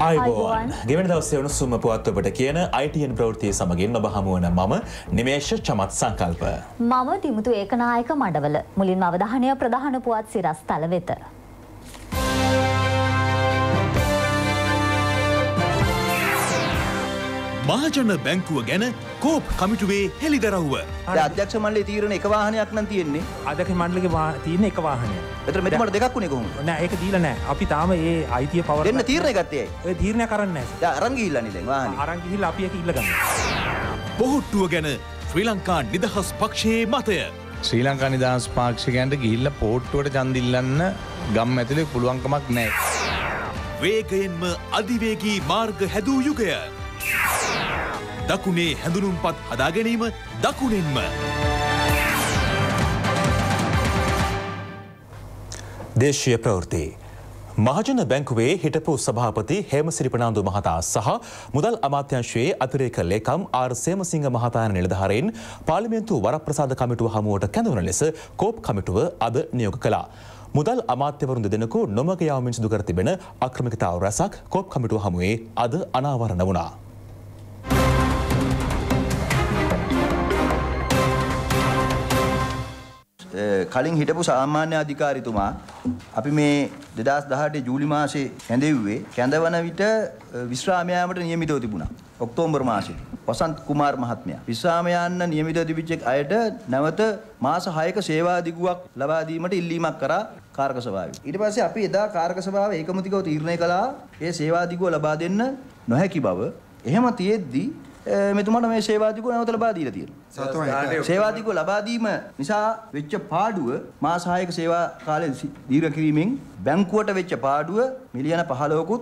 ආයුබෝවන් ගෙවන දවසේ උණුසුම පුවත් ඔබට කියන ITN ප්‍රවෘත්ති සමගින් ඔබ හමු වන මම නිමේෂ චමත් සංකල්ප. මම දිමුතු ඒකනායක මඩවල. මුලින්ම අවධානය ප්‍රධාන පුවත් සිරස්තල වෙත. මහජන බැංකුව ගැන කෝප් කමිටුවේ හෙළිදරව්ව. අධ්‍යක්ෂ මණ්ඩලයේ තීරණ එක වාහනයක් නම් තියෙන්නේ. අධ්‍යක්ෂ මණ්ඩලයේ තියෙන එක වාහනයක්. ඒතර මෙතුමාට දෙකක් උනේ කොහොමද? නෑ ඒක දීලා නෑ. අපි තාම ඒ අයිතිය පවර දෙන්න තීරණය ගත්තේ ඇයි? ඔය තීරණය කරන්නේ නෑ. දැන් අරන් ගිහිල්ලානේ දැන් වාහනේ. අරන් ගිහිල්ලා අපි ඒක ඉල්ල ගන්නවා. පොහොට්ටුව ගැන ශ්‍රී ලංකා නිදහස් පක්ෂයේ මතය. ශ්‍රී ලංකා නිදහස් පාක්ෂිකයන්ට ගිහිල්ලා පොහොට්ටුවට ඡන්ද ඉල්ලන්න ගම් ඇතුලේ පුළුවන්කමක් නැහැ. වේගයෙන්ම අධිවේගී මාර්ග හැදූ යුගය. දකුණේ හැඳුනුම්පත් හදා ගැනීම දකුණෙන්ම. දේශීය ප්‍රවෘත්ති. මහජන බැංකුවේ හිටපු සභාපති හේමසිරි ප්‍රනාන්දු මහතා සහ මුදල් අමාත්‍යාංශයේ අතිරේක ලේකම් ආර් සේමසිංහ මහතා යන නිලධාරීන් පාර්ලිමේන්තු වරප්‍රසාද කමිටුව හමුවට කැඳවන ලෙස කෝප් කමිටුව අද නියෝග කළා. මුදල් අමාත්‍යවරුන් දෙදෙනෙකු නොමග යාමෙන් සිදු කර තිබෙන අක්‍රමිකතාව රැසක් කෝප් කමිටුව හමුවේ අද අනාවරණ වුණා. කලින් හිටපු සාමාන්‍ය අධිකාරිතුමා අපි මේ 2018 ජූලි මාසේ කැඳෙව්වේ කැඳවන විට විශ්‍රාම යාමට නියමිතව තිබුණා. ඔක්තෝබර් මාසේ වසන්ත කුමාර් මහත්මයා විශ්‍රාම යන්න නියමිතව තිබිච්ච අයට නැවත මාස 6ක සේවා දිගුවක් ලබා දීමට ඉල්ලීමක් කරා කාර්ක සභාවේ. ඊට පස්සේ අපි එදා කාර්ක සභාවේ ඒකමුතිකව තීරණය කළා ඒ සේවා දිගුව ලබා දෙන්න නොහැකි බව. එහෙම තියෙද්දි මෙතුමාට මේ සේවා දිගුව නැවත ලබා දීලා තියෙනවා. සේවා දිගුව ලබා දීම නිසා වෙච්ච පාඩුව මාස 6ක සේවා කාලය දීර්ඝ කිරීමෙන් බැංකුවට වෙච්ච පාඩුව මිලියන 15කුත්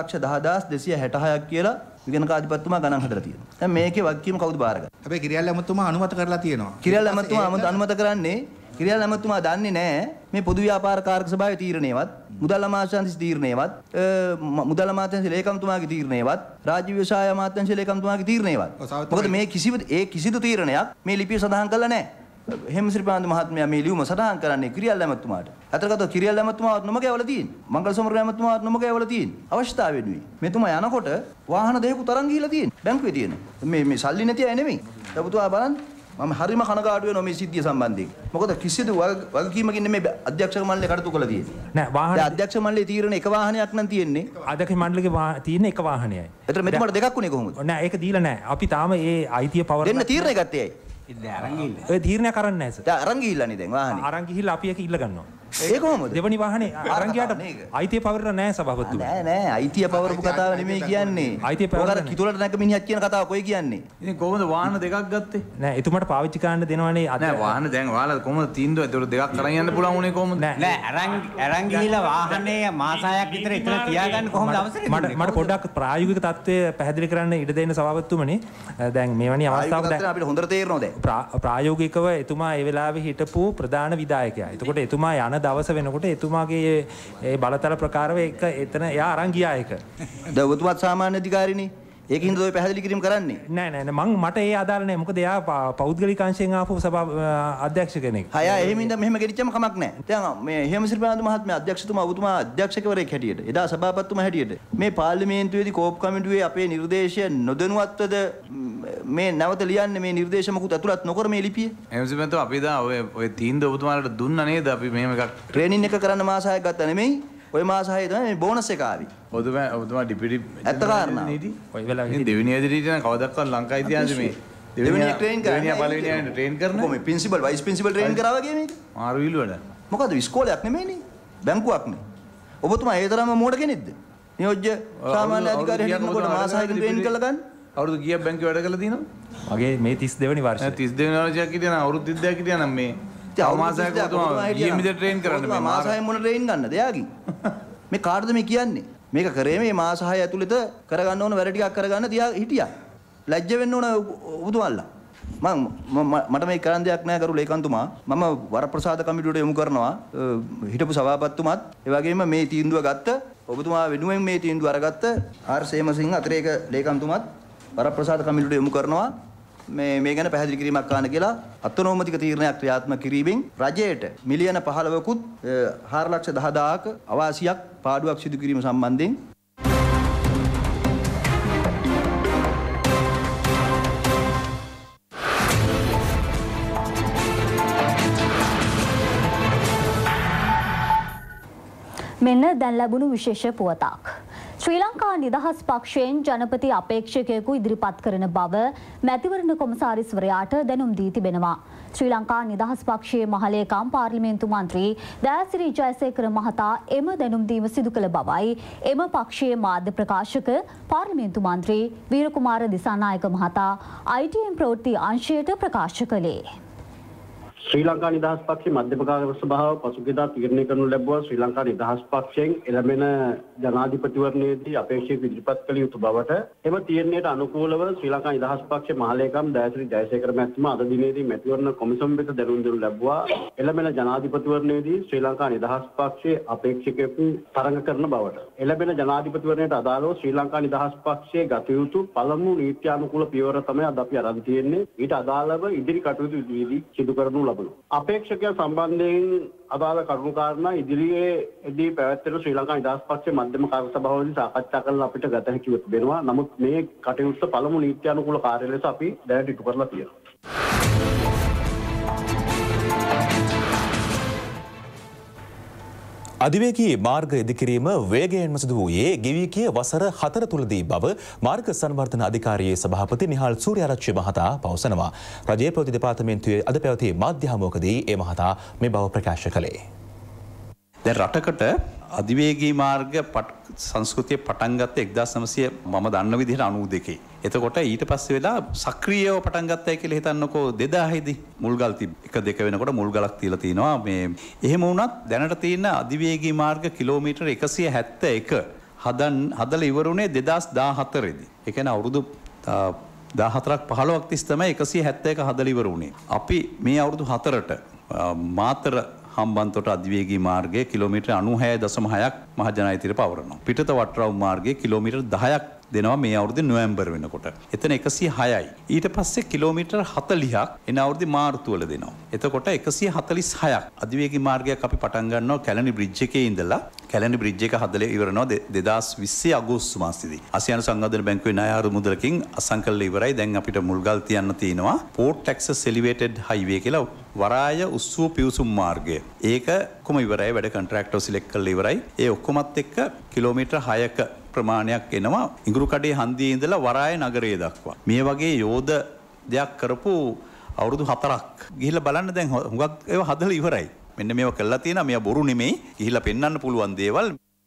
4,10,266ක් කියලා විගණකාධිපතිතුමා ගණන් හදලා තියෙනවා. දැන් මේකේ වගකීම කවුද බාරගන්නේ? හැබැයි කිරියල් ඇමතුමා අනුමත කරලා තියෙනවා. කිරියල් ඇමතුමා අනුමත කරන්නේ කිරියල් ඇමතුමා දන්නේ නැහැ මේ පොදු ව්‍යාපාර කාර්ක සභාවේ තීරණේවත් මුදල් අමාත්‍යාංශයේ තීරණේවත් මුදල් අමාත්‍යාංශයේ ලේකම්තුමාගේ තීරණේවත් රාජ්‍ය ව්‍යවසාය අමාත්‍යාංශයේ ලේකම්තුමාගේ තීරණේවත්. මොකද මේ කිසිදු තීරණයක් මේ ලිපිය සඳහන් කරලා නැහැ. හේමසිරි ප්‍රනාන්දු මහත්මයා මේ ලියුම සටහන් කරන්නේ කිරියල් ඇමතුමාට. අතරගත කිරියල් ඇමතුමාවත් නොමග යවලා තියෙන්නේ. මංගල සමර ඇමතුමාවත් නොමග යවලා තියෙන්නේ. අවශ්‍යතාවය වෙනුයි. මෙතුමා යනකොට වාහන දෙකක් තරන් ගිහිලා තියෙන්නේ. බැංකුවේ තියෙන. මේ සල්ලි නැති අය නෙමෙයි. ඔබතුමා බලන්න මම හරිම කනගාටු වෙනවා මේ සිද්ධිය සම්බන්ධයෙන්. මොකද කිසිදු වගකීමකින් මේ අධ්‍යක්ෂක මණ්ඩලය කටයුතු කළා තියෙන්නේ. නෑ වාහන අධ්‍යක්ෂක මණ්ඩලයේ තීරණ එක වාහනයක් නම් තියෙන්නේ. අධ්‍යක්ෂ මණ්ඩලයේ තියෙන එක වාහනයයි. ඒතර මෙතුමාට දෙකක් උනේ කොහොමද? නෑ ඒක දීලා නෑ. අපි තාම ඒ අයිතිය පවර දෙන්න තීරණය ගත්තේ ඇයි? ඔය තීරණය කරන්නේ නෑ සර්. දැන් අරන් ගිහිල්ලානේ දැන් වාහනේ. අරන් ගිහිල්ලා අපි ඒක ඉල්ල ගන්නවා. ඒ කොහොමද? දෙවනි වාහනේ අරන් ගියාට අයිතිය පවරලා නෑ සභාපතිතුමා. නෑ අයිතිය පවරපු කතාව නෙමෙයි කියන්නේ. අයිතිය පවරලා ඔකට කිතුලට නැක මිනිහක් කියන කතාව කොයි කියන්නේ? ඉතින් කොහොමද වාහන දෙකක් ගත්තේ? නෑ එතුමාට පාවිච්චි කරන්න දෙනවනේ නෑ වාහන දැන් ඔයාලා කොහොමද තීන්දුව ඒතකොට දෙකක් අරන් යන්න පුළුවන් උනේ කොහොමද? නෑ අරන් ගිහිලා වාහනේ මාස 6ක් විතර එතන තියාගන්න කොහොමද අවසරය දුන්නේ? මට පොඩ්ඩක් ප්‍රායෝගික තත්ත්වය පැහැදිලි කරන්න ඉඩ දෙන්න සභාපතිතුමනි. දැන් මේවැනි අවස්ථාවක දැන් අපිට හොඳට තේරෙනවා දැන්. ප්‍රායෝගිකව එතුමා ඒ වෙලාවේ හිටපු ප්‍රධාන විධායකයා. එතකොට එතුමා යන දවස වෙනකොට එතුමාගේ ඒ බලතල ප්‍රකාරව එක එතන එයා අරන් ගියා ඒක. දැන් ඔබතුමාත් සාමාන්‍ය අධිකාරිනේ. ඒකින්ද ඔය පැහැදිලි කිරීම කරන්නේ. නෑ මට ඒ ආදාළ නෑ. මොකද එයා පෞද්ගලික අංශයෙන් ආපු සභා අධ්‍යක්ෂ කෙනෙක්. හය එහෙමින්ද මෙහෙම ගෙනිච්චම කමක් නෑ. දැන් මේ හේමසිරි ප්‍රනාන්දු මහත්මයා අධ්‍යක්ෂතුමා ඔබතුමා අධ්‍යක්ෂකවරයෙක් හැටියට එදා සභාපතිතුමා හැටියට මේ පාර්ලිමේන්තුවේදී කෝප් කමිටුවේ අපේ නිර්දේශය නොදැනුවත්වද මේ නැවත ලියන්නේ මේ නිර්දේශ මොකුත් ඇතුළත් නොකර මේ ලිපිය. හේමසිරි මහත්මයා අපි දා ඔය තීන්දුව ඔබතුමාලට දුන්නා නේද? අපි මෙහෙම එකක් ට්‍රේනින් එක කරන්න මාස 6ක් ගත්තා නෙමෙයි. ඔය මාස 6 තමයි මේ බෝනස් එක ආවේ. ඔබතුමා ඩිපිටි ඇත්ත කාරණා. ඔය වෙලාවේ දෙවෙනි ඇදිරියට නම් කවදක්වත් ලංකා ඉතිහාසෙ මේ දෙවෙනි ට්‍රේන් කරන්නේ. දෙවෙනි පළවෙනි ට්‍රේන් කරන. කොහොමද ප්‍රින්සිපල් වයිස් ප්‍රින්සිපල් ට්‍රේන් කරා වගේ මේක? මාරු විලුවඩ. මොකද ඉස්කෝලයක් නෙමෙයිනේ. බැංකුවක් නේ. ඔබතුමා ඒ තරම්ම මෝඩ කෙනෙක්ද? නියෝජ්‍ය සාමාන්‍ය අධිකාරිය හිටිනකොට මාස 6කින් ට්‍රේන් කරලා ගන්න. අවුරුදු කීයක් බැංකුවේ වැඩ කළා තියෙනවද? මගේ මේ 32 වෙනි වර්ෂය. 32 වෙනි වර්ෂයක් හිටියා නම් අවුරුදු 30ක් හිටියා නම් මේ මාසයක් ඔබතුමා ඊයේමිද ට්‍රේන් කරන්න මේ මාස 6 මොන ට්‍රේන් ගන්නද එයාගෙන්? මේ කාටද මේ කියන්නේ? මේක කරේ මේ මාස 6 ඇතුළත කරගන්න ඕන වැඩ ටිකක් කරගන්න තියා හිටියා. ලැජ්ජ වෙන්න ඕන ඔබතුමාලා. මට මේ කරන්න දෙයක් නැහැ කරු ලේකම්තුමා. මම වරප්‍රසාද කමිටුවට යොමු කරනවා. හිටපු සභාපතිතුමාත් ඒ වගේම මේ තීන්දුව ගත්ත ඔබතුමා වෙනුවෙන් මේ තීන්දුව අරගත්ත ආර් සේමසිංහ අතිරේක ලේකම්තුමාත් වරප්‍රසාද කමිටුවට යොමු කරනවා. මේ ගැන පැහැදිලි කිරීමක් කරන්න කියලා අත්නෝමතික තීරණයක් ක්‍රියාත්මක කිරීමෙන් රජයට මිලියන 15කුත් 4,10,000ක අවාසියක් පාඩුවක් සිදු කිරීම සම්බන්ධයෙන් මෙන්න දැන් ලැබුණු විශේෂ පුවතක්. ශ්‍රී ලංකා නිදහස් පක්ෂයෙන් ජනපති අපේක්ෂකයෙකු ඉදිරිපත් කරන බව මැතිවරණ කොමසාරිස්වරයාට දැනුම් දී තිබෙනවා. ශ්‍රී ලංකා නිදහස් පක්ෂයේ මහලේකම් පාර්ලිමේන්තු මන්ත්‍රී දයාසිරි ජයසේකර මහතා එම දැනුම් දීම සිදු කළ බවයි එම පක්ෂයේ මාධ්‍ය ප්‍රකාශක පාර්ලිමේන්තු මන්ත්‍රී වීරකුමාර දිසානායක මහතා ITM ප්‍රවෘත්ති අංශයට ප්‍රකාශ කළේ. ශ්‍රී ලංකා නිදහස් පක්ෂයේ මධ්‍යම කාර්ය සභාව පසුගියදා තීරණය කරනු ලැබුවා ශ්‍රී ලංකා නිදහස් පක්ෂයෙන් එළඹෙන ජනාධිපතිවරණයේදී අපේක්ෂක ඉදිරිපත් කළ යුතු බවට එම තීරණයට අනුකූලව ශ්‍රී ලංකා නිදහස් පක්ෂයේ මහලේකම් දයාසිරි ජයසේකර මහත්මයා අද දිනේදී මැතිවරණ කොමිසම වෙත දැනුම් දෙනු ලැබුවා එළඹෙන ජනාධිපතිවරණයේදී ශ්‍රී ලංකා නිදහස් පක්ෂයේ අපේක්ෂකයෙකු තරඟ කරන බවට එළඹෙන ජනාධිපතිවරණයට අදාළව ශ්‍රී ලංකා නිදහස් පක්ෂයේ ගත යුතු පළමු නීත්‍යානුකූල පියවර තමයි අද අපි අරන් තියෙන්නේ ඊට අදාළව ඉදිරි කටයුතු ඉදිරියේදී සිදු කරනු අපේක්ෂකයන් සම්බන්ධයෙන් අදාළ කරුණු කාරණා ඉදිරියේදී පැවැත්වෙන ශ්‍රී ලංකා නිදහස් පක්ෂයේ මධ්‍යම කාර්ය සභාවේදී සාකච්ඡා කරලා අපිට ගත හැකිව තිබෙනවා. නමුත් මේ කටයුත්ත පළමු නීත්‍යානුකූල කාර්ය ලෙස අපි දැනට ඉටු කරලා තියෙනවා. අධිවේගී මාර්ග ඉදිකිරීම වේගයෙන්ම සිදු වූයේ ගෙවී ගිය වසර 4 තුලදී බව මාර්ග සංවර්ධන අධිකාරියේ සභාපති නිහාල් සූර්යාරච්චි මහතා පවසනවා. රජයේ ප්‍රවෘත්ති දෙපාර්තමේන්තුවේ අද පැවති මාධ්‍ය හමුවකදී ඒ මහතා මේ බව ප්‍රකාශ කළේ. දැන් රටකට අධිවේගී මාර්ග සංස්කෘතිය පටන් ගත්තේ 1900 මම දන්න විදිහට 92. එතකොට ඊට පස්සේ වෙලා සක්‍රීයව පටන් ගත්තයි කියලා හිතන්නකෝ 2000 දී මුල්ගල් 1-2 වෙනකොට මුල්ගලක් තියලා තිනවා. මේ එහෙම වුණත් දැනට තියෙන අධිවේගී මාර්ග කිලෝමීටර් 171 හදලා ඉවරුනේ 2014 දී. ඒ කියන්නේ අවුරුදු 14ක් 15ක් තිස්සේ තමයි 171 හදලා ඉවර වුණේ. අපි මේ අවුරුදු 4ට මාතර හම්බන්තොට අධිවේගී මාර්ගයේ කිලෝමීටර් 96.6ක් මහජනයිතිර පවරනවා. පිටත වටරවුම් මාර්ගයේ කිලෝමීටර් 10ක් දෙනවා මේ අවුරුද්දේ නොවැම්බර් වෙනකොට. එතන 106යි. ඊට පස්සේ කිලෝමීටර් 40ක් එන අවුරුද්දේ මාර්තු වල දෙනවා. එතකොට 146ක් අධිවේගී මාර්ගයක් අපි පටන් ගන්නවා කැලණි බ්‍රිජ් එකේ ඉඳලා. කැලණි බ්‍රිජ් එක හදලා ඉවරනවා 2020 අගෝස්තු මාසෙදී. ආසියානු සංවර්ධන බැංකුවේ ණය මුදලකින් අසංකල්ල ඉවරයි. දැන් අපිට මුල්ගල් තියන්න තියෙනවා Port Access Elevated Highway කියලා වරාය උස්සුව පිවිසුම් මාර්ගය. ඒක කොම ඉවරයි වැඩ කොන්ට්‍රැක්ටර් සිලෙක්ට් කරලා ඉවරයි. ඒ ඔක්කොමත් එක්ක කිලෝමීටර් 6ක ප්‍රමාණයක් එනවා ඉඟුරුකඩේ හන්දියේ ඉඳලා වරාය නගරය දක්වා. මේ වගේ යෝධ දෙයක් කරපු අවුරුදු 4ක් ගිහිල්ලා බලන්න දැන් හුඟක් ඒවා හදලා ඉවරයි. මෙන්න මේවා කළා තියෙනවා. මේවා බොරු නෙමෙයි. ගිහිල්ලා පෙන්වන්න පුළුවන් දේවල්.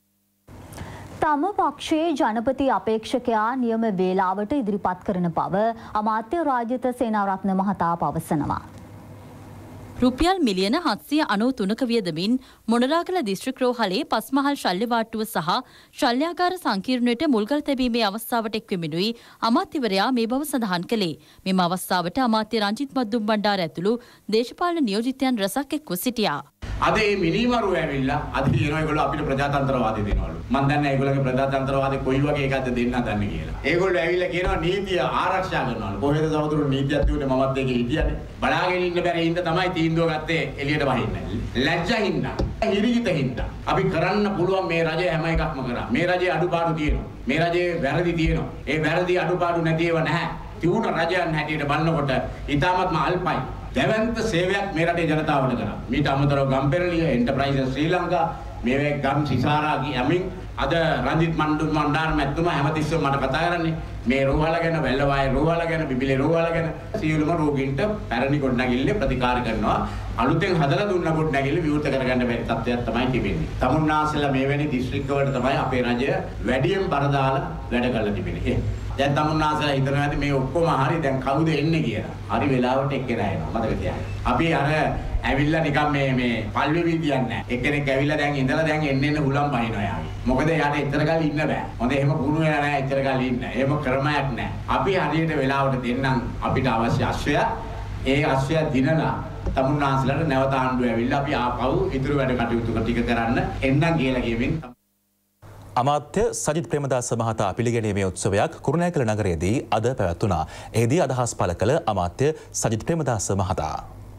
තම පක්ෂයේ ජනපති අපේක්ෂකයා නියම වේලාවට ඉදිරිපත් කරන බව අමාත්‍ය රාජිත සේනාරත්න මහතා පවසනවා. රුපියල් මිලියන 793ක වියදමින් මොනරාගල දිස්ත්‍රික් රෝහලේ පස්මහල් ශල්‍ය වාට්ටුව සහ ශල්‍යාගාර සංකීර්ණයට මුල්ගල් තැබීමේ අවස්ථාවට එක්වෙමිනුයි අමාත්‍යවරයා මේ බව සඳහන් කළේ. මෙම අවස්ථාවට අමාත්‍ය රංජිත් මද්දුම් බණ්ඩාර ඇතුළු දේශපාලන නියෝජිතයන් රැසක් එක්ව සිටියා. අද මේ මිනිමරුව ඇවිල්ලා අද කියනවා ඒගොල්ලෝ අපිට ප්‍රජාතන්ත්‍රවාදී දෙනවලු. මම දන්නේ ඒගොල්ලෝගේ ප්‍රජාතන්ත්‍රවාදී කොයි වගේ එකක්ද දෙන්න දන්නේ කියලා. ඒගොල්ලෝ ඇවිල්ලා කියනවා නීතිය ආරක්ෂා කරනවලු. කොහෙද සමතුරු නීතියක් තියුනේ මමත් ඒකේ හිටියනේ. බලාගෙන ඉන්න බැරි හින්දා තමයි තීන්දුව ගත්තේ එළියට වහින්න. ලැජ්ජින් හිරිකිතින් අපි කරන්න පුළුවන් මේ රජය හැම එකක්ම කරා. මේ රජයේ අඩුපාඩු තියෙනවා. මේ රජයේ වැරදි තියෙනවා. ඒ වැරදි අඩුපාඩු නැතිව නැහැ. තියුණ රජයන් හැටියට බලනකොට ඊටාත්ම අල්පයි. දැවැන්ත සේවයක් මේ රටේ ජනතාවට කරා. මීට අමතරව ගම්පෙරළිය එන්ටර්ප්‍රයිසස් ශ්‍රී ලංකා මේවේ ගම් සිසාරා යමින් අද රංජිත් මණ්ඩාර මැතිතුමා හැමතිස්සෙම මට කතා කරන්නේ මේ රෝහල ගැන, වැල්ලවාය රෝහල ගැන, බිබිලේ රෝහල ගැන සියලුම රෝගීන්ට පැරණි ගොඩනැගිල්ල ප්‍රතිකාර කරනවා. අලුතෙන් හදලා දුන්න ගොඩනැගිල්ල විවෘත කරගන්න බැරි තත්ත්වයක් තමයි තිබෙන්නේ. තමුන්නාසලා මේ වැනි දිස්ත්‍රික්කවලට තමයි අපේ රජය වැඩියෙන් බර දාලා වැඩ කරලා තිබෙන්නේ. දැන් තමුන්නාසලා හිතනවා ඇති මේ ඔක්කොම හරි දැන් කවුද එන්නේ කියලා. හරි වෙලාවට එක්කෙනා එනවා. මතක තියාගන්න. අපි අර ඇවිල්ලා නිකන් මේ පල්වෙ විදියක් නැහැ. එක්කෙනෙක් ඇවිල්ලා දැන් ඉඳලා දැන් එන්න හුලම් බහිනවා යාගේ. මොකද යාට එතර ගාල ඉන්න බෑ. හොඳ එහෙම කුණු වෙලා නැහැ එතර ගාල ඉන්න. එහෙම ක්‍රමයක් නැහැ. අපි හරියට වෙලාවට දෙන්නම් අපිට අවශ්‍ය අශ්වය. ඒ අශ්වය දිනලා තමුන්නාසලාට නැවත ආණ්ඩුව ඇවිල්ලා අපි ආපහු ඉදිරි වැඩ කටයුතු ටික කරන්න එන්නම් කියලා කියමින් අමාත්‍ය සජිත් ප්‍රේමදාස මහතා පිළිගැනීමේ උත්සවයක් කුරුණෑගල නගරයේදී අද පැවැත්වුණා. එහිදී අදහස් පළ කළ අමාත්‍ය සජිත් ප්‍රේමදාස මහතා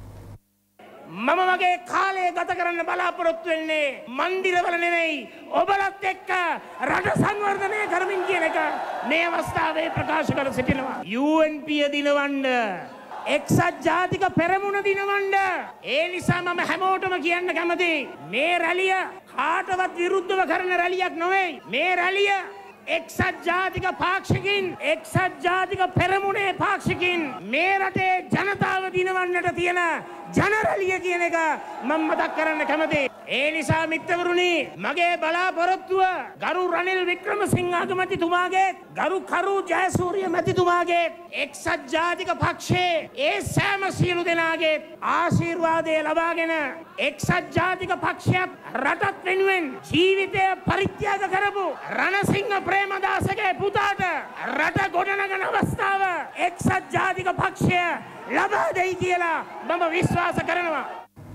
මම මගේ කාලය ගත කරන්න බලාපොරොත්තු වෙන්නේ මන්දිරවල නෙවෙයි ඔබලත් එක්ක රට සංවර්ධනය කරමින් කියන එක මේ අවස්ථාවේ ප්‍රකාශ කර සිටිනවා. UNP දිනවන්න එක්සත් ජාතික පෙරමුණ දිනවන්න. ඒ නිසා මම හැමෝටම කියන්න කැමතියි මේ රැළිය කාටවත් විරුද්ධව කරන රැලියක් නොවේ. මේ රැලිය එක්සත් ජාතික පාක්ෂිකින් එක්සත් ජාතික පෙරමුණේ පාක්ෂිකින් මේ රටේ ජනතාව දිනවන්නට තියෙන ජනරැලිය කියන එක මම මතක් කරන්න කැමතියි. ඒ නිසා මිත්‍රවරුනි මගේ බලාපොරොත්තුව ගරු රනිල් වික්‍රමසිංහ අගමැතිතුමාගේ ගරු කරු ජයසූරිය මැතිතුමාගේ එක්සත් ජාතික පක්ෂයේ ඒ සෑම සියලු දෙනාගේ ආශිර්වාදය ලබාගෙන එක්සත් ජාතික පක්ෂයක් රටත් වෙනුවෙන් ජීවිතය පරිත්‍යාග කරපු රණසිංහ ප්‍රේමදාසගේ පුතාට රට ගොඩනගන අවස්ථාව එක්සත් ජාතික පක්ෂය ලබා දෙයි කියලා මම විශ්වාස කරනවා.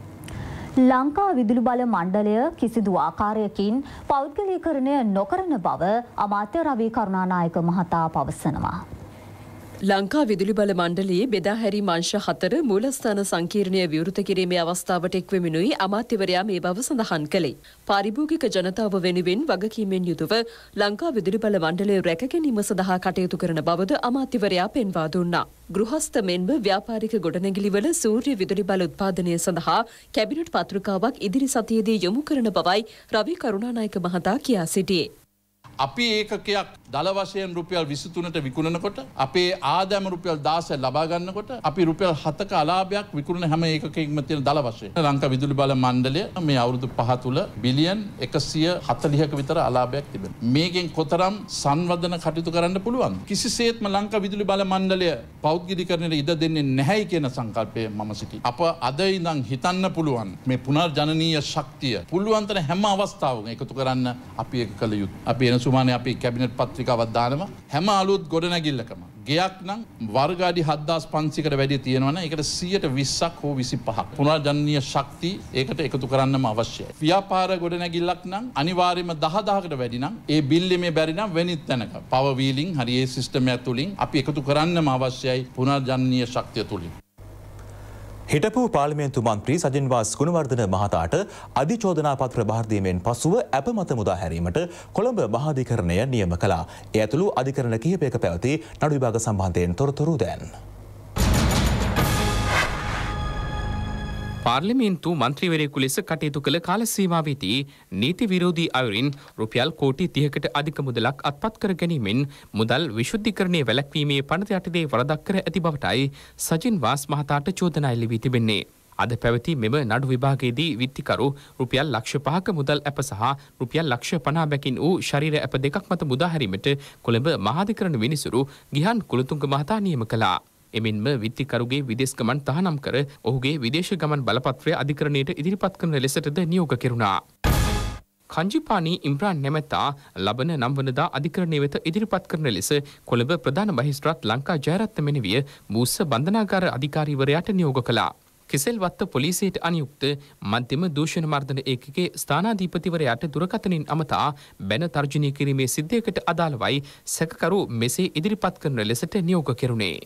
ලංකා විදුලි බල මණ්ඩලය කිසිදු ආකාරයකින් පෞද්ගලීකරණය නොකරන බව අමාත්‍ය රවී කරුණානායක මහතා පවසනවා. ලංකා විදුලි බල මණ්ඩලයේ බෙදා හැරීම් අංශ 4 මූලස්ථාන සංකීර්ණය විවෘත කිරීමේ අවස්ථාවට එක්වෙමිනුයි අමාත්‍යවරයා මේ බව සඳහන් කළේ. පාරිභෝගික ජනතාව වෙනුවෙන් වගකීමෙන් යුතුව ලංකා විදුලි බල මණ්ඩලය රැක ගැනීම සඳහා කටයුතු කරන බවද අමාත්‍යවරයා පෙන්වා දුන්නා. ගෘහස්ත මෙන්ම ව්‍යාපාරික ගොඩනැගිලිවල සූර්ය විදුලි බල උත්පාදනය සඳහා කැබිනට් පත්‍රිකාවක් ඉදිරි සතියේදී යොමු කරන බවයි රවී කරුණානායක මහතා කියා සිටියේ. අපි ඒකකයක් දල වශයෙන් රුපියල් 23ට විකුණනකොට අපේ ආදායම රුපියල් 16 ලබා ගන්නකොට අපි රුපියල් 7ක අලාභයක් විකුණන හැම ඒකකයකම තියෙන දල වශයෙන් ලංකා විදුලි බල මණ්ඩලය මේ අවුරුදු 5 තුල බිලියන් 140ක විතර අලාභයක් තිබෙනවා. මේකෙන් කොතරම් සංවර්ධන කටයුතු කරන්න පුළුවන්. කිසිසේත්ම ලංකා විදුලි බල මණ්ඩලය පෞද්ගලිකරණයට ඉඩ දෙන්නේ නැහැයි කියන සංකල්පය මම සිටි. අප අද ඉඳන් හිතන්න පුළුවන් මේ පුනර්ජනනීය ශක්තිය පුළුවන් තරම් හැම අවස්ථාවකම එකතු කරන්න අපි ඒක කළ යුතුයි. අපි සුමානේ අපි කැබිනට් පත්‍රිකාවක් දානවා හැම අලුත් ගොඩනැගිල්ලකම ගෙයක් නම් වර්ග අඩි 7500කට වැඩි තියෙනවනේ ඒකට 120ක් හෝ 25ක් පුනර්ජනනීය ශක්තිය ඒකට එකතු කරන්නම අවශ්‍යයි. ව්‍යාපාර ගොඩනැගිල්ලක් නම් අනිවාර්යයෙන්ම 10000කට වැඩි නම් ඒ බිල්ලෙමේ බැරි නම් වෙනිත් තැනක පවර් වීලින් හරි ඒ සිස්ටම් එක තුලින් අපි එකතු කරන්නම අවශ්‍යයි පුනර්ජනනීය ශක්තිය තුලින්. හිටපු පාර්ලිමේන්තු මන්ත්‍රී සජින්වාස් ගුණවර්ධන මහතාට අධිචෝදනා පත්‍ර බාර දීමෙන් පසුව අපමත මුදා හැරීමට කොළඹ මහාධිකරණය නියම කළා. ඒ ඇතුළු අධිකරණ කිහිපයක පැවති නඩු විභාග සම්බන්ධයෙන් තොරතුරු දැන්. පාර්ලිමේන්තු මන්ත්‍රීවරයෙකු ලෙස කටයුතු කළ කාල සීමාවෙදී නීති විරෝධී අයුරින් රුපියල් කෝටි 30කට අධික මුදලක් අත්පත් කර ගැනීමෙන් මුදල් විශුද්ධීකරණය වැළැක්වීමේ පනත යටතේ වරදක් කර ඇති බවටයි සජින් වාස් මහතාට චෝදනා එල්ල වී තිබෙන්නේ. අද පැවති මෙම නඩු විභාගයේදී විත්තිකරු රුපියල් ලක්ෂ 5ක මුදල් ඇප සහ රුපියල් ලක්ෂ 50 බැකින් වූ ශරීර ඇප දෙකක් මත මුදා හැරීමට කොළඹ මහාධිකරණ විනිසුරු ගිහාන් කුලතුංග මහතා නියම කළා. එමෙන්ම විත්තිකරුගේ විදේශ ගමන් තහනම් කර ඔහුගේ විදේශ ගමන් බලපත්‍රය අධිකරණයට ඉදිරිපත් කරන ලෙසටද නියෝග කෙරුණා. කංජිපානි ඉම්රාන් නැමැත්තා ලබන 9 වනදා අධිකරණය වෙත ඉදිරිපත් කරන ලෙස කොළඹ ප්‍රධාන මහේස්ත්‍රාත් ලංකා ජයරත්න මෙනවිය මූස්ස බන්ධනාගාර අධිකාරීවරයාට නියෝග කළා. කෙසෙල්වත්ත පොලිසියට අනියුක්ත මධ්‍යම දූෂණ මර්දන ඒකකයේ ස්ථානාධිපතිවරයාට දුරකථනින් අමතා බැන තර්ජනය කිරීමේ සිද්ධියකට අදාළවයි සැකකරු මෙසේ ඉදිරිපත් කරන ලෙසට නියෝග කෙරුණේ.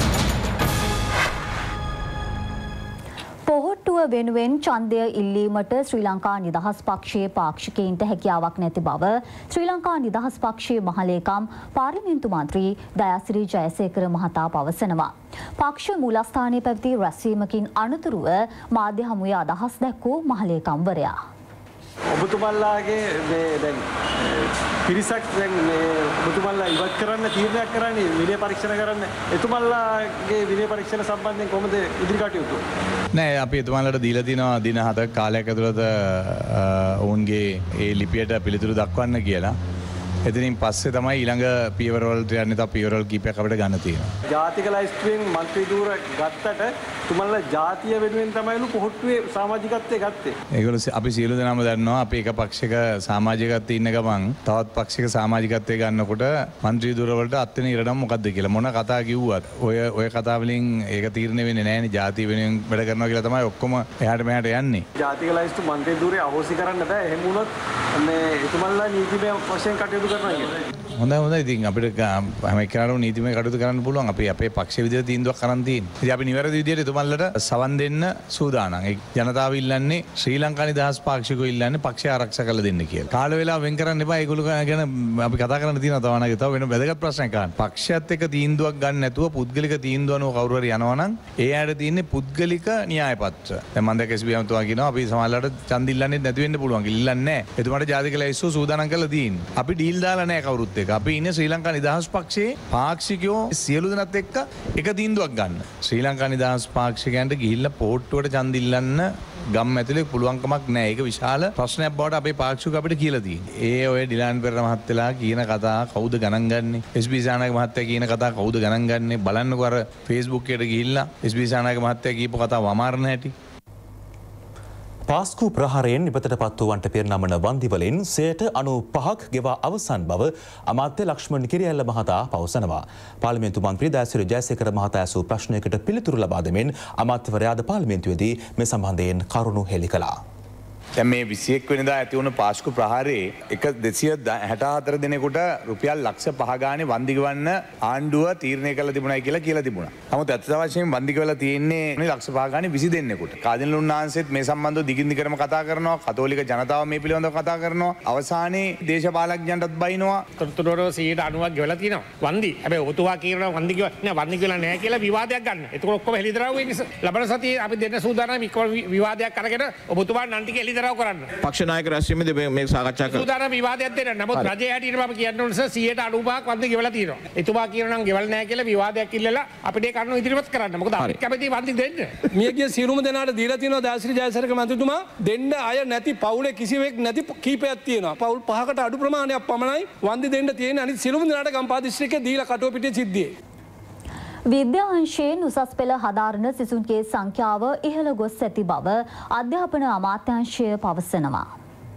පොහොට්ටුව වෙනුවෙන් ඡන්දය ඉල්ලීමට ශ්‍රී ලංකා නිදහස් පක්ෂයේ පාක්ෂිකයින්ට හැකියාවක් නැති බව ශ්‍රී ලංකා නිදහස් පක්ෂයේ මහලේකම් පාර්ලිමේන්තු මන්ත්‍රී දයාසිරි ජයසේකර මහතා පවසනවා. පක්ෂ මූලස්ථානයේ පැවති රැස්වීමකින් අනතුරුව මාධ්‍ය හමුවේ අදහස් දැක්වූ මහලේකම්වරයා. ඔබතුමල්ලාගේ මේ දැන් පිරිසක් දැන් මේ ඔබතුමල්ලා ඉවත් කරන්න තීරණයක් කරන්නේ විනය පරීක්ෂණ කරන්න එතුමල්ලාගේ විනය පරීක්ෂණ සම්බන්ධයෙන් කොහොමද ඉදිරි කටයුතු? නෑ අපි එතුමන්ලට දීලා තියෙනවා දින 7ක කාලයක් ඇතුළත ඔවුන්ගේ ඒ ලිපියට පිළිතුරු දක්වන්න කියලා. එතනින් පස්සේ තමයි ඊළඟ පියවරවලට යන්නේ. තව පියවරවල කීපයක් අපිට ගන්න තියෙනවා. ජාතික ලයිස්තුවෙන් මන්ත්‍රී ධූර ගත්තට තුමන්ලා ජාතිය වෙනුවෙන් තමයිලු පොහොට්ටුවේ සමාජිකත්වයේ ගත්තේ. ඒගොල්ලෝ අපි සියලු දෙනාම දන්නවා අපි එක පක්ෂයක සමාජිකත්වයේ ඉන්න ගමන් තවත් පක්ෂයක සමාජිකත්වයේ ගන්නකොට මන්ත්‍රී ධූර වලට අත්වෙන ඉරණම් මොකද්ද කියලා මොන කතා කිව්වත් ඔය කතා වලින් ඒක තීරණය වෙන්නේ නැහැනේ. ජාතිය වෙනුවෙන් වැඩ කරනවා කියලා තමයි ඔක්කොම එහාට මෙහාට යන්නේ. ජාතික ලයිස්තු මන්ත්‍රී ධූරේ අහෝසි කරන්න බෑ. එහෙම වුණොත් මේ එතුමන්ලා නීතිමය වශයෙන් කටයුතු කරනවා කියන්නේ. හොඳයි ඉතින් අපිට හැම එක්කනටම නීතිමය කටයුතු කරන්න පුළුවන්. අපි අපේ පක්ෂ විදිහට තීන්දුවක් කරන් තියෙන්නේ. ඉතින් අපි නිවැරදි විදිහට එතුමන්ලට සවන් දෙන්න සූදානම්. ඒ ජනතාව ඉල්ලන්නේ ශ්‍රී ලංකා නිදහස් පාක්ෂිකයෝ ඉල්ලන්නේ පක්ෂය ආරක්ෂා කරලා දෙන්න කියලා. කාල වේලාව වෙන් කරන්න එපා. ඒගොල්ලෝ ගැන අපි කතා කරන්න තියෙනවා තව වෙන වැදගත් ප්‍රශ්නයක් අහන්න. පක්ෂයත් එක්ක තීන්දුවක් ගන්න නැතුව පුද්ගලික තීන්දුව අනුව කවුරු හරි යනවා නම් ඒ ඇයට තියෙන්නේ පුද්ගලික න්‍යාය පත්‍ර. දැන් මම දැක්ක SB අමතුමා කියනවා අපි සමාජලට ඡන්ද ඉල්ලන්නේ නැති වෙන්න පුළුවන් කියලා. ඉල්ලන්නේ නැහැ. එතුමාට ජාතික ලැයිස්තුව සූදානම් කරලා තියෙන්නේ. අපි ඩීල් දාලා නැහැ කවුරුත් එක්ක. අපි ඉන්නේ ශ්‍රී ලංකා නිදහස් පක්ෂයේ පාක්ෂිකයෝ සියලු දෙනාත් එක්ක එක තීන්දුවක් ගන්න. ශ්‍රී ලංකා නිදහස් පාක්ෂිකයන්ට ගිහිල්ලා පොට්ටුවට ඡන්ද ඉල්ලන්න ගම් ඇතුලේ පුළුවන්කමක් නැහැ. ඒක විශාල ප්‍රශ්නයක් බවට අපේ පාක්ෂිකයෝ අපිට කියලා තියෙනවා. ඒ ඔය ඩිලාන් පෙරේරා මහත්තයලා කියන කතා කවුද ගණන් ගන්නේ? SB සානායක මහත්තයා කියන කතා කවුද ගණන් ගන්නේ? බලන්නකෝ අර Facebook එකට ගිහිල්ලා SB සානායක මහත්තයා කියපු කතාව අමාරණ හැටි. පාස්කු ප්‍රහාරයෙන් නිපතට පත් වූවන්ට පෙරනමන වන්දිවලින් 95ක් ගෙවා අවසන් බව අමාත්‍ය ලක්ෂ්මන් කිරියැල්ල මහතා පවසනවා. පාර්ලිමේන්තු මන්ත්‍රී දෑසිරි ජයසේකර මහතා ඇසූ ප්‍රශ්නයකට පිළිතුරු ලබා දෙමින් අමාත්‍යවරයාද පාර්ලිමේන්තුවේදී මේ සම්බන්ධයෙන් කරුණු හෙළි කළා. දැන් මේ 21 වෙනිදා ඇති වුණු පාස්කු ප්‍රහාරයේ 264 දෙනෙකුට රුපියල් ලක්ෂ 5 ගානේ වන්දි ගෙවන්න ආණ්ඩුව තීරණය කළා තිබුණයි කියලා තිබුණා. නමුත් ඇත්ත වශයෙන්ම වන්දි ගෙවලා තියෙන්නේ ලක්ෂ 5 ගානේ 20 දෙනෙකුට. කාදිනලු උන්නාන්සෙත් මේ සම්බන්ධව දිගින් දිගටම කතා කරනවා. කතෝලික ජනතාව මේ පිළිබඳව කතා කරනවා. අවසානයේ දේශපාලඥයන්ටත් බයිනවා. තොරතුරු 90ක් ගෙවලා තියෙනවා. වන්දි. හැබැයි ඔබතුමා කියනවා වන්දි ගෙවලා නැහැ කියලා විවාදයක් ගන්න. එතකොට ඔක්කොම හෙළිදරව් වෙන්නේ. ලබන සතියේ අපි දෙන්න සූදානම් විවාදයක් අරගෙන ඔබතුමා නම් ටික හෙළිදරව් කරන්න. පක්ෂ නායක රැස්වීමේදී මේ සාකච්ඡා කරා. සූදානම් විවාදයක් දෙන්න. නමුත් රජයේ හැටියට මම කියන්න ඕන සර් 95ක් වන්දි ගෙවලා තියෙනවා. එතුමා කියනවා නම් ගෙවල් නැහැ කියලා විවාදයක් ඉල්ලලා අපිට ඒ කරුණු ඉදිරිපත් කරන්න. මොකද අපිට කැමති වන්දි දෙන්න. මියගිය සියලුම දෙනාට දීලා තියෙනවා දාසිරි ජයසේකර මන්ත්‍රීතුමා දෙන්න අය නැති පවුලේ කිසිවෙක් නැති කීපයක් තියෙනවා. පවුල් 5කට අඩු ප්‍රමාණයක් පමණයි වන්දි දෙන්න තියෙන්නේ. අනිත් සියලුම දෙනාට ගම්පහ දිස්ත්‍රික්කේ දීලා කටුව පිටියේ සිද්ධියේ. විද්‍යාංශයෙන් උසස් පෙළ හදාරන සිසුන්ගේ සංඛ්‍යාව ඉහළ ගොස් ඇති බව අධ්‍යාපන අමාත්‍යාංශය පවසනවා.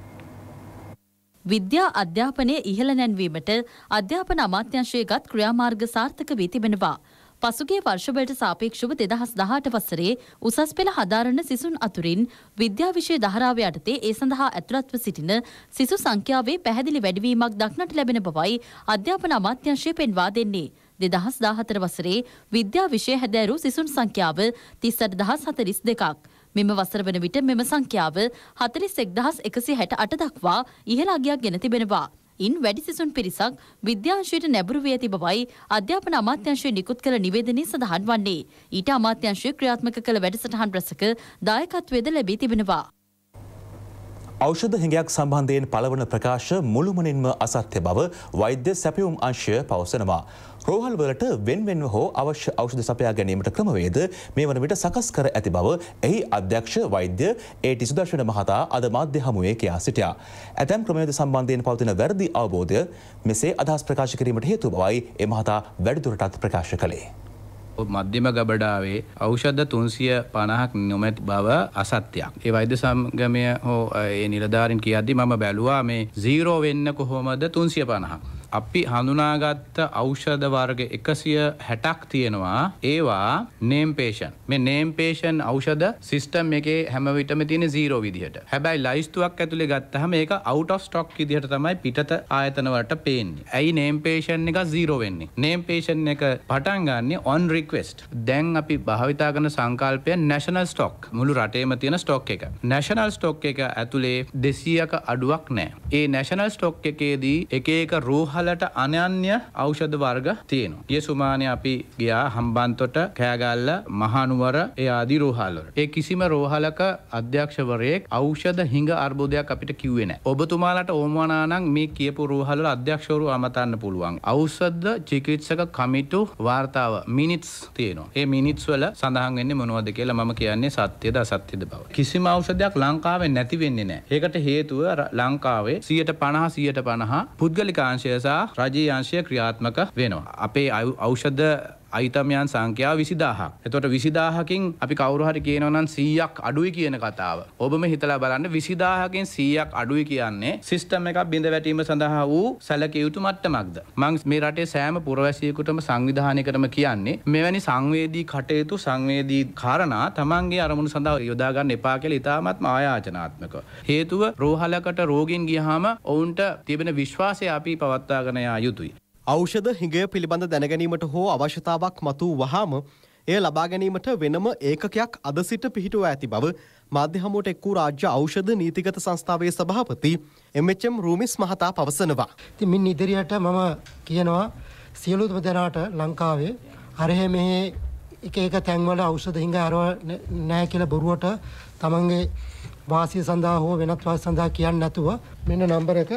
විද්‍යා අධ්‍යාපනය ඉහළ නැන්වීමට අධ්‍යාපන අමාත්‍යංශයේ ගත් ක්‍රියාමාර්ග සාර්ථක වී තිබෙනවා. පසුගිය වර්ෂවලට සාපේක්ෂව 2018 වසරේ උසස් පෙළ හදාරන සිසුන් අතුරින් විද්‍යා විෂය ධාරාව යටතේ ඒ සඳහා ඇතුළත්ව සිටින සිසු සංඛ්‍යාවේ පැහැදිලි වැඩිවීමක් දක්නට ලැබෙන බවයි අධ්‍යාපන අමාත්‍යාංශය පෙන්වා දෙන්නේ. 2014 වසරේ විද්‍යා විෂය හැදෑරූ සිසුන් සංඛ්‍යාව 38042ක්. මෙම වසර වන විට මෙම සංඛ්‍යාව 41168 දක්වා ඉහළ අගයක් ගෙන තිබෙනවා. ඉන් වැඩි සිසුන් පිරිසක් විද්‍යාංශයට නැඹුරු වී ඇති බවයි අධ්‍යාපන අමාත්‍යාංශය නිකුත් කළ නිවේදනයේ සඳහන් වන්නේ. ඊට අමාත්‍යාංශය ක්‍රියාත්මක කළ වැඩසටහන් රැසක දායකත්වයේද ලැබී තිබෙනවා. ඖෂධ හිඟයක් සම්බන්ධයෙන් පළවන ප්‍රකාශ මුළුමනින්ම අසත්‍ය බව වෛද්‍ය සැපයුම් අංශය පවසනවා. රෝහල් වලට වෙන්වෙන්ව හෝ අවශ්‍ය ඖෂධ සපයා ගැනීමට ක්‍රමවේද මේ වන විට සකස් කර ඇති බව එහි අධ්‍යක්ෂ වෛද්‍ය ඒ.ටි. සුදර්ශන මහතා අද මාධ්‍ය හමුවේ කියා සිටියා. ඇතැම් ක්‍රමවේද සම්බන්ධයෙන් පවතින වැරදි අවබෝධය මෙසේ අදහස් ප්‍රකාශ කිරීමට හේතු බවයි ඒ මහතා වැඩිදුරටත් ප්‍රකාශ කළේ. මධ්‍යම ගබඩාවේ ඖෂධ 350ක් නොමැති බව අසත්‍යයක්. ඒ වෛද්‍ය සංගමය හෝ ඒ නිලධාරීන් කියද්දි මම බැලුවා මේ 0 වෙන්න කොහොමද 350ක්. අපි හඳුනාගත්ත ඖෂධ වර්ග 160ක් තියෙනවා. ඒවා නේම් පේෂන්. මේ නේම් පේෂන් ඖෂධ සිස්ටම් එකේ හැම විටම තියෙන 0 විදිහට. හැබැයි ලයිස්තුවක් ඇතුලේ ගත්තාම ඒක out of stock විදිහට තමයි පිටත ආයතන වලට පේන්නේ. ඇයි නේම් පේෂන් එක 0 වෙන්නේ? නේම් පේෂන් එක පටන් ගන්නෙ on request. දැන් අපි භාවිතා කරන සංකල්පය national stock. මුළු රටේම තියෙන stock එක. national stock එක ඇතුලේ 200ක අඩුවක් නැහැ. ඒ national stock එකේදී එක එක රෝහලට අනන්‍ය ඖෂධ වර්ග තියෙනවා. ඊයේ සුමානේ අපි ගියා හම්බන්තොට, කෑගල්ල, මහනුවර ඒ ආදී රෝහල් වල. ඒ කිසිම රෝහලක අධ්‍යක්ෂවරයෙක් ඖෂධ හිඟ අර්බුදයක් අපිට කිව්වේ නැහැ. ඔබතුමාලට ඕමනා නම් මේ කියපු රෝහල් වල අධ්‍යක්ෂවරු අමතන්න පුළුවන්. ඖෂධ චිකිත්සක කමිටු වාර්තාව මිනිත්ස් තියෙනවා. ඒ මිනිත්ස් වල සඳහන් වෙන්නේ මොනවද කියලා මම කියන්නේ සත්‍යද අසත්‍යද බව. කිසිම ඖෂධයක් ලංකාවේ නැති වෙන්නේ නැහැ. ඒකට හේතුව ලංකාවේ 150% පුද්ගලික අංශය සහ රජීය අංශය ක්‍රියාත්මක වෙනවා. අපේ ඖෂධ අයිතමයන් සංඛ්‍යාව 20000ක්. එතකොට 20000කින් අපි කවුරු හරි කියනවා නම් 100ක් අඩුයි කියන කතාව. ඔබම හිතලා බලන්න 20000කින් 100ක් අඩුයි කියන්නේ සිස්ටම් එකක් බිඳ වැටීම සඳහා වූ සැලකිය යුතු මට්ටමක්ද? මම මේ රටේ සෑම පුරවැසියෙකුටම සංවිධානය කරම කියන්නේ මෙවැනි සංවේදී කටයුතු සංවේදී කාරණා තමන්ගේ අරමුණු සඳහා යොදා ගන්න එපා කියලා ඉතාමත්ම ආයාචනාත්මක. හේතුව රෝහලකට රෝගීන් ගියාම ඔවුන්ට තිබෙන විශ්වාසය අපි පවත්වාගෙන යා යුතුයි. ඖෂධ හිඟය පිළිබඳ දැනගැනීමට හෝ අවශ්‍යතාවක් මතු වහාම එය ලබා ගැනීමට වෙනම ඒකකයක් අද සිට පිහිටුවා ඇති බව මාධ්‍ය හමුවට එක් වූ රාජ්‍ය ඖෂධ නීතිගත සංස්ථාවේ සභාපති එම්.එච්.එම්. රූමිස් මහතා පවසනවා. ඉතින් මින් ඉදිරියට මම කියනවා සියලුම දෙනාට ලංකාවේ අරහෙ මෙහි එක තැන්වල ඖෂධ හිඟ අරව නැහැ කියලා බොරුවට තමන්ගේ වාසිය සඳහා හෝ වෙනත් වාසිය සඳහා කියන්නේ නැතුව මෙන්න නම්බර එක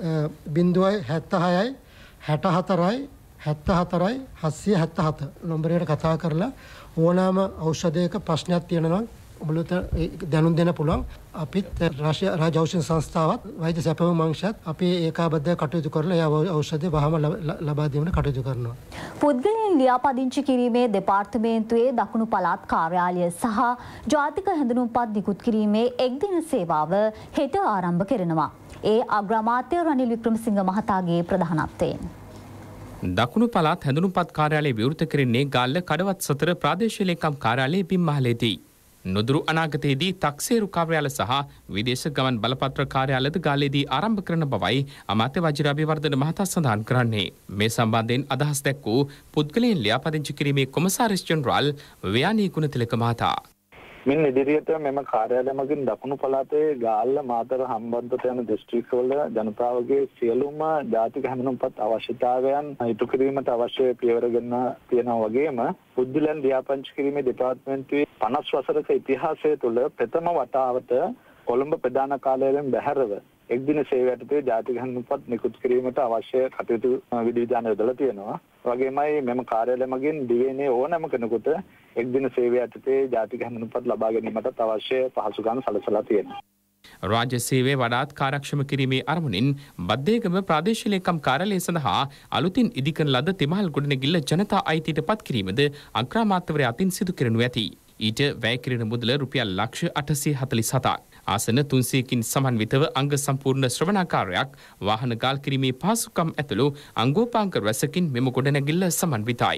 076යි 64යි 74යි 777 නම්බරයට කතා කරලා ඕනෑම ඖෂධයක ප්‍රශ්නයක් තියෙනවා නම් ඔබලට දැනුම් දෙන්න පුළුවන්. අපිත් රාජ්‍ය ඖෂධ සංස්ථාවත් වෛද්‍ය සැපයුම් අංශයත් අපි ඒකාබද්ධව කටයුතු කරලා ඒ ඖෂධය වහම ලබා දීමට කටයුතු කරනවා. පුද්ගලයන් ලියාපදිංචි කිරීමේ දෙපාර්තමේන්තුවේ දකුණු පළාත් කාර්යාලය සහ ජාතික හැඳුනුම්පත් නිකුත් කිරීමේ එක්දින සේවාව හෙට ආරම්භ කරනවා. ඒ අග්‍රාමාත්‍ය රනිල් වික්‍රමසිංහ මහතාගේ ප්‍රධානත්වයෙන්. දකුණු පළාත් හැඳුනුම්පත් කාර්යාලය විවෘත කරන්නේ ගාල්ල කඩවත් සතර ප්‍රාදේශීය ලේකම් කාර්යාලයේ බිම්මහලේදී. නොදුරු අනාගතයේදී තක්සේරු කාර්යාල සහ විදේශ ගමන් බලපත්‍ර කාර්යාලද ගාල්ලේදී ආරම්භ කරන බවයි අමාත්‍ය වජිර අබේවර්ධන මහතා සඳහන් කරන්නේ. මේ සම්බන්ධයෙන් අදහස් දැක්වූ පුද්ගලයන් ලියාපදිංචි කිරීමේ කොමසාරිස් ජෙනරාල් ව්‍යානී ගුණතිලක මහතා. මින් ඉදිරියට මෙම කාර්යාලය මගින් දකුණු පළාතේ ගාල්ල මාතර හම්බන්තොට යන දිස්ත්‍රික්කවල ජනතාවගේ සියලුම ජාතික හැඳුනුම්පත් අවශ්‍යතාවයන් ඉටු කිරීමට අවශ්‍ය පියවර ගන්න තියෙනවා වගේම පුද්ගලයන් ලියාපදිංචි කිරීමේ දෙපාර්තමේන්තුවේ 50 වසරක ඉතිහාසය තුළ ප්‍රථම වතාවට කොළඹ ප්‍රධාන කාර්යාලයෙන් බැහැරව එක්දින සේවයටදී ජාතික හැඳුනුම්පත් නිකුත් කිරීමට අවශ්‍ය කටයුතු විධිවිධාන යොදලා තියෙනවා. වගේමයි මෙම කාර්යාලය මගින් දිවයිනේ ඕනෑම කෙනෙකුට එක්දින සේවයටදී ජාතික හැඳුනුම්පත් ලබා ගැනීමට අවශ්‍ය පහසුකම් සලසලා තියෙනවා. රාජ්‍ය සේවය වඩාත් කාර්යක්ෂම කිරීමේ අරමුණින් බද්දේගම ප්‍රාදේශීය ලේකම් කාර්යාලය සඳහා අලුතින් ඉදිකරන ලද තෙමහල් ගොඩනැගිල්ල ජනතා අයිතියට පත් කිරීමද අග්‍රාමාත්‍යවරයා අතින් සිදු කරනු ඇති. ඊට වැය කිරීම මුදල රුපියල් ලක්ෂ 847ක්. ආසන 300කින් සමන්විතව අංග සම්පූර්ණ ශ්‍රවණාකාරයක් වාහන ගාල් කිරීමේ පහසුකම් ඇතුළු අංගෝපාංග රැසකින් මෙම ගොඩනැගිල්ල සමන්විතයි.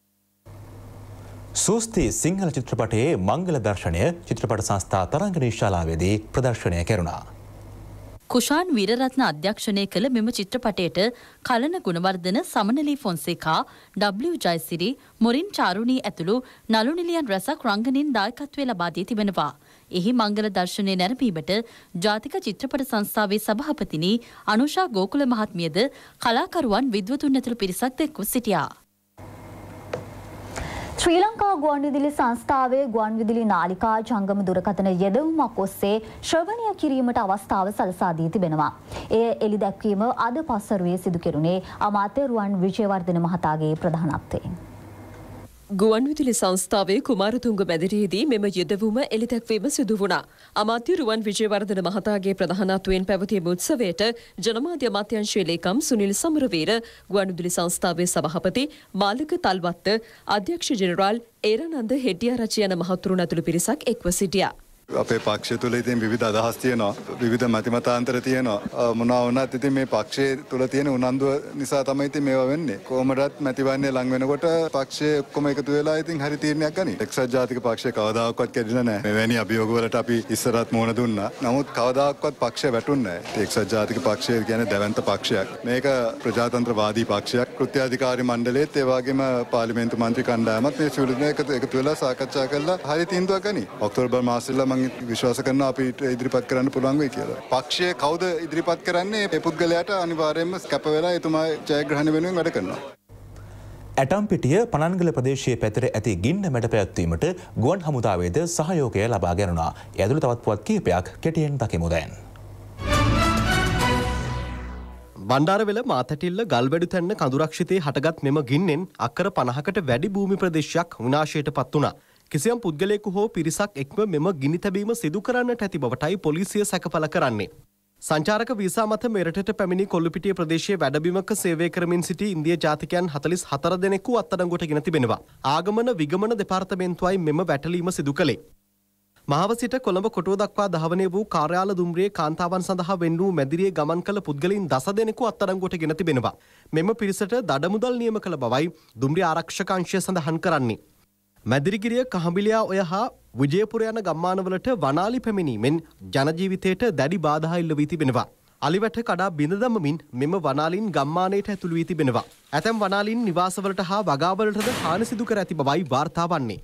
සූස්ති සිංහල චිත්‍රපටයේ මංගල දර්ශනය චිත්‍රපට සංස්ථා තරංගනී ශාලාවේදී ප්‍රදර්ශනය කෙරුණා. කුෂාන් වීරරත්න අධ්‍යක්ෂණය කළ මෙම චිත්‍රපටයට කලන ගුණවර්ධන සමනලී ෆොන්සේකා W ජයසිරි මොරින් චාරුණී ඇතුළු නළු නිලියන් රැසක් රංගනින් දායකත්වය ලබා දී තිබෙනවා. එහි මංගල දර්ශනය නැරඹීමට ජාතික චිත්‍රපට සංස්ථාවේ සභාපතිනි අනුෂා ගෝකුල මහත්මියද කලාකරුවන් විද්වතුන් ඇතුළු පිරිසක් එක්ව සිටියා. ශ්‍රී ලංකා ගුවන්විදුලි සංස්ථාවේ ගුවන්විදුලි නාලිකා ජංගම දුරකථන යෙදවුමක් ඔස්සේ ශ්‍රවණය කිරීමට අවස්ථාව සලසා දී තිබෙනවා. එය එළි දැක්වීම අද පස්වරුවේ සිදු කෙරුණේ අමාත්‍ය රුවන් විජේවර්ධන මහතාගේ ප්‍රධානත්වයෙන්. ගුවන්විදුලි සංස්ථාවේ කුමාරතුංග මැදිරියේදී මෙම යෙදවුම එළිදැක්වීම සිදු වුණා. අමාත්‍ය රුවන් විජේවර්ධන මහතාගේ ප්‍රධානත්වයෙන් පැවති උත්සවයට ජනමාධ්‍ය අමාත්‍යාංශයේ ලේකම් සුනිල් සමරවීර, ගුවන්විදුලි සංස්ථාවේ සභාපති මාලක තල්වත්ත, අධ්‍යක්ෂ ජෙනරාල් ඒරානන්ද හෙඩ්ඩිආරච්චි යන මහතුරුන් ඇතුළු පිරිසක් එක්ව සිටියා. අපේ පක්ෂය තුළ ඉතින් විවිධ අදහස් තියෙනවා, විවිධ මතිමතාන්තර තියෙනවා. මොනවා වුණත් ඉතින් මේ පක්ෂයේ තුළ තියෙන උනන්දුව නිසා තමයි ඉතින් මේවා වෙන්නේ. කොහොමදත් මැතිවරණය ලඟ වෙනකොට පක්ෂයේ ඔක්කොම එකතු වෙලා ඉතින් හරි තීරණයක් ගනි. එක්සත් ජාතික පක්ෂය කවදාකවත් කැඩිලා නැහැ. මෙවැනි අභියෝග වලට අපි ඉස්සරහත් මුහුණ දුන්නා. නමුත් කවදාකවත් පක්ෂය වැටුන්නේ නැහැ. එක්සත් ජාතික පක්ෂය කියන්නේ දැවැන්ත පක්ෂයක්. මේක ප්‍රජාතන්ත්‍රවාදී පක්ෂයක්. කෘත්‍යාධිකාරී මණ්ඩලයේත් ඒ වගේම පාර්ලිමේන්තු මන්ත්‍රී කණ්ඩායමත් මේ සියලු දෙනා එකතු වෙලා සාකච්ඡා කරලා හරි තීන්දුවක් ගනි. ඔක්තෝබර් මාසෙලා විශ්වාස කරනවා අපිට ඉදිරිපත් කරන්න පුළුවන් වෙයි කියලා. පක්ෂය කවුද ඉදිරිපත් කරන්නේ? ඒ පුද්ගලයාට අනිවාර්යයෙන්ම කැප වෙලා එතුමා ජයග්‍රහණය වෙනුවෙන් වැඩ කරනවා. ඇටම්පිටිය පනන්ගල ප්‍රදේශයේ පැතිර ඇති ගින්න මැඩ පැවැත්වීමට ගුවන් හමුදාවේද සහයෝගය ලබා ගැනුණා. ඒ ඇතුළු තවත් පුවත් කිහිපයක් කෙටියෙන් දකිමු දැන්. බණ්ඩාරවෙල මාතැටිල්ල ගල්වැඩු තැන්න කඳුරක්ෂිතයේ හටගත් මෙම ගින්නෙන් අක්කර 50කට වැඩි භූමි ප්‍රදේශයක් විනාශයට පත් වුණා. කිසියම් පුද්ගලයෙකු හෝ පිරිසක් එක්ම මෙම ගිනි තැබීම සිදු කරන්නට ඇති බවටයි පොලිසිය සැකපල කරන්නේ. සංචාරක වීසා මත මෙරටට පැමිණි කොල්ලුපිටිය ප්‍රදේශයේ වැඩබිමක සේවය කරමින් සිටි ඉන්දිය ජාතිකයන් 44 දෙනෙකු අත්අඩංගුවට ගෙන තිබෙනවා. ආගමන විගමන දෙපාර්තමේන්තුවයි මෙම වැටලීම සිදු කළේ. මහව සිට කොළඹ කොටුව දක්වා දහවනය වූ කාර්යාල දුම්රියේ කාන්තාවන් සඳහා වෙන් වූ මැදිරියේ ගමන් කළ පුද්ගලයන් 10 දෙනෙකු අත්අඩංගුවට ගෙන තිබෙනවා. මෙම පිරිසට දඩමුදල් නියම කළ බවයි දුම්රිය ආරක්ෂක අංශය සඳහන් කරන්නේ. මැදිරිගිරිය කහඹිලියා ඔය හා විජයපුර යන ගම්මානවලට වනාලි පැමිණීමෙන් ජනජීවිතයට දැඩි බාධා ඉල්ල වී තිබෙනවා. අලිවැට කඩා බිඳ දමමින් මෙම වනාලින් ගම්මානයට ඇතුළු වී තිබෙනවා. ඇතැම් වනාලින් නිවාසවලට හා වගාවලටද හානි සිදු කර ඇති බවයි වාර්තා වන්නේ.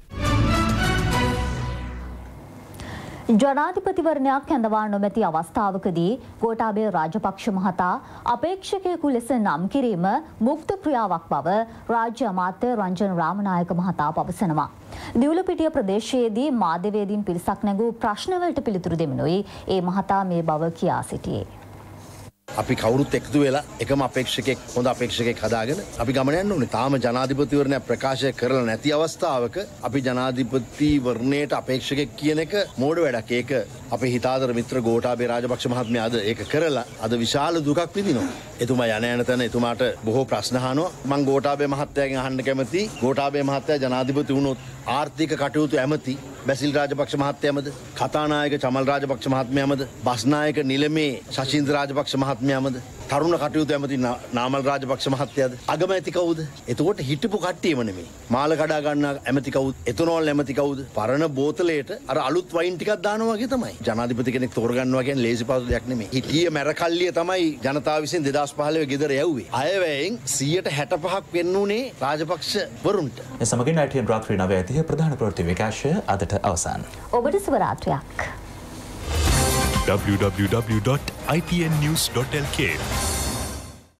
ජනාධිපතිවරණයක් කැඳවා නොමැති අවස්ථාවකදී ගෝඨාභය රාජපක්ෂ මහතා අපේක්ෂකයෙකු ලෙස නම් කිරීම මුක්ත ක්‍රියාවක් බව රාජ්‍ය අමාත්‍ය රංජන් රාමනායක මහතා පවසනවා. දිවුලපිටිය ප්‍රදේශයේදී මාධ්‍යවේදීන් පිරිසක් නැගූ ප්‍රශ්නවලට පිළිතුරු දෙමිනුයි ඒ මහතා මේ බව කියා සිටියේ. අපි කවුරුත් එකතු වෙලා එකම අපේක්ෂකෙක් හොඳ අපේක්ෂකෙක් හදාගෙන අපි ගමන යන්න ඕනේ. තාම ජනාධිපතිවරණයක් ප්‍රකාශ කරලා නැති අවස්ථාවක අපි ජනාධිපතිවරණයට අපේක්ෂකෙක් කියන එක මෝඩ වැඩක්. ඒක අපේ හිතාදර මිත්‍ර ගෝඨාභය රාජපක්ෂ මහත්මයා අද ඒක කරලා අද විශාල දුකක් විඳිනවා. එතුමා යන තැන එතුමාට බොහෝ ප්‍රශ්න අහනවා. මම ගෝඨාභය මහත්තයාගෙන් අහන්න කැමතියි. ගෝඨාභය මහත්තයා ජනාධිපති වුණොත් ආර්ථික කටයුතු ඇමති බැසිල් රාජපක්ෂ මහත්මයාමද? කතානායක චමල් රාජපක්ෂ මහත්මයාමද? බස්නායක නිලමේ ශෂීන්ද්‍ර රාජපක්ෂ මහත්මයාමද? තරුණ කටයුතු ඇමති නාමල් රාජපක්ෂ මහත්තයාද? අගමැති කවුද? එතකොට හිටපු කට්ටියම නෙමෙයි. මාල කඩා ගන්න ඇමති කවුද? එතනෝල් ඇමති කවුද? පරණ බෝතලයට අර අලුත් වයින් ටිකක් දානවා වගේ තමයි. ජනාධිපති කෙනෙක් තෝරගන්නවා කියන්නේ ලේසි පහසු දෙයක් නෙමෙයි. හිටිය මැරකල්ලිය තමයි ජනතාව විසින් 2015 ගෙදර යව්වේ. අයවැයෙන් 165ක් වෙන්නුනේ රාජපක්ෂ වරුන්ට. ඒ සමගින් ITN රාත්‍රී 9:30 ප්‍රධාන ප්‍රවෘත්ති විකාශය අදට අවසන්. ඔබට සුබ රාත්‍රියක්. www.itnnews.lk